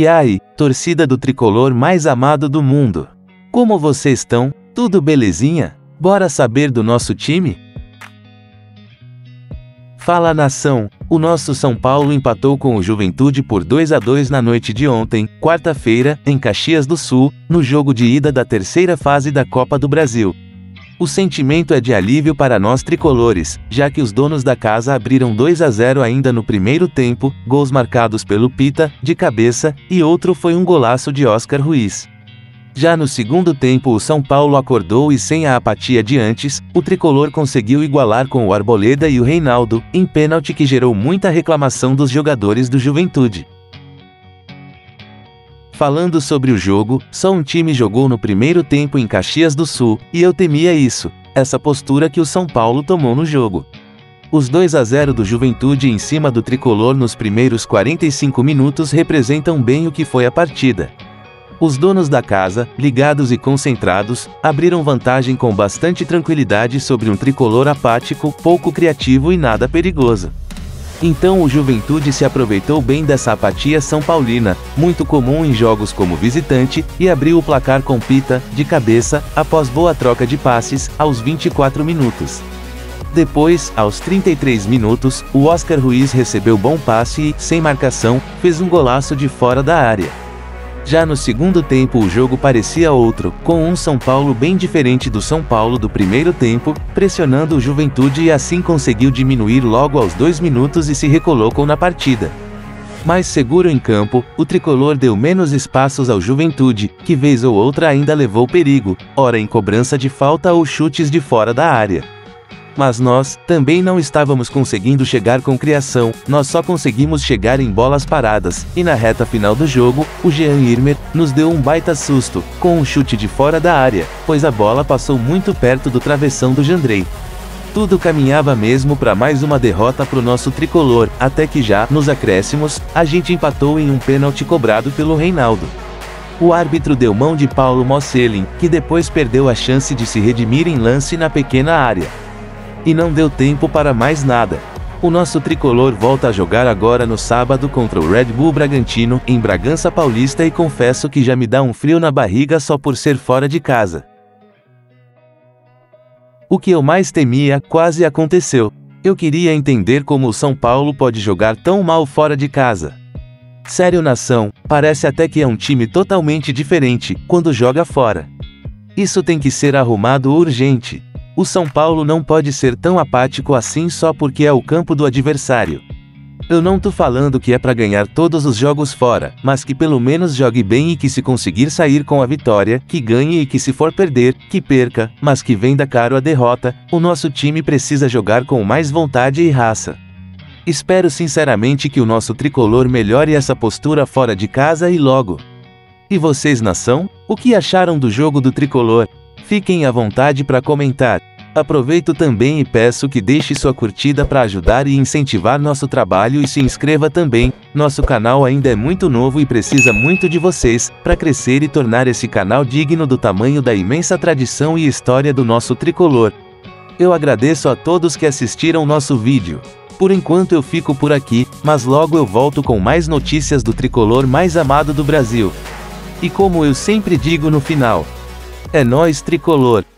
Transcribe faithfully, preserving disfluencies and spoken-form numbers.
E aí, torcida do tricolor mais amado do mundo. Como vocês estão? Tudo belezinha? Bora saber do nosso time? Fala nação, o nosso São Paulo empatou com o Juventude por dois a dois na noite de ontem, quarta-feira, em Caxias do Sul, no jogo de ida da terceira fase da Copa do Brasil. O sentimento é de alívio para nós tricolores, já que os donos da casa abriram dois a zero ainda no primeiro tempo, gols marcados pelo Pita, de cabeça, e outro foi um golaço de Oscar Ruiz. Já no segundo tempo o São Paulo acordou e sem a apatia de antes, o tricolor conseguiu igualar com o Arboleda e o Reinaldo, em pênalti que gerou muita reclamação dos jogadores do Juventude. Falando sobre o jogo, só um time jogou no primeiro tempo em Caxias do Sul, e eu temia isso, essa postura que o São Paulo tomou no jogo. Os dois a zero do Juventude em cima do tricolor nos primeiros quarenta e cinco minutos representam bem o que foi a partida. Os donos da casa, ligados e concentrados, abriram vantagem com bastante tranquilidade sobre um tricolor apático, pouco criativo e nada perigoso. Então o Juventude se aproveitou bem dessa apatia são paulina, muito comum em jogos como visitante, e abriu o placar com Pita, de cabeça, após boa troca de passes, aos vinte e quatro minutos. Depois, aos trinta e três minutos, o Oscar Ruiz recebeu bom passe e, sem marcação, fez um golaço de fora da área. Já no segundo tempo o jogo parecia outro, com um São Paulo bem diferente do São Paulo do primeiro tempo, pressionando o Juventude e assim conseguiu diminuir logo aos dois minutos e se recolocou na partida. Mais seguro em campo, o tricolor deu menos espaços ao Juventude, que vez ou outra ainda levou perigo, ora em cobrança de falta ou chutes de fora da área. Mas nós, também não estávamos conseguindo chegar com criação, nós só conseguimos chegar em bolas paradas, e na reta final do jogo, o Jean Irmer nos deu um baita susto, com um chute de fora da área, pois a bola passou muito perto do travessão do Jandrei. Tudo caminhava mesmo para mais uma derrota pro nosso tricolor, até que já, nos acréscimos, a gente empatou em um pênalti cobrado pelo Reinaldo. O árbitro deu mão de Paulo Mocelin, que depois perdeu a chance de se redimir em lance na pequena área. E não deu tempo para mais nada. O nosso tricolor volta a jogar agora no sábado contra o Red Bull Bragantino, em Bragança Paulista, e confesso que já me dá um frio na barriga só por ser fora de casa. O que eu mais temia, quase aconteceu. Eu queria entender como o São Paulo pode jogar tão mal fora de casa. Sério nação, parece até que é um time totalmente diferente, quando joga fora. Isso tem que ser arrumado urgente. O São Paulo não pode ser tão apático assim só porque é o campo do adversário. Eu não tô falando que é pra ganhar todos os jogos fora, mas que pelo menos jogue bem e que se conseguir sair com a vitória, que ganhe, e que se for perder, que perca, mas que venda caro a derrota. O nosso time precisa jogar com mais vontade e raça. Espero sinceramente que o nosso tricolor melhore essa postura fora de casa e logo. E vocês nação? O que acharam do jogo do tricolor? Fiquem à vontade para comentar. Aproveito também e peço que deixe sua curtida para ajudar e incentivar nosso trabalho e se inscreva também. Nosso canal ainda é muito novo e precisa muito de vocês, para crescer e tornar esse canal digno do tamanho da imensa tradição e história do nosso tricolor. Eu agradeço a todos que assistiram nosso vídeo. Por enquanto eu fico por aqui, mas logo eu volto com mais notícias do tricolor mais amado do Brasil. E como eu sempre digo no final, é nóis tricolor!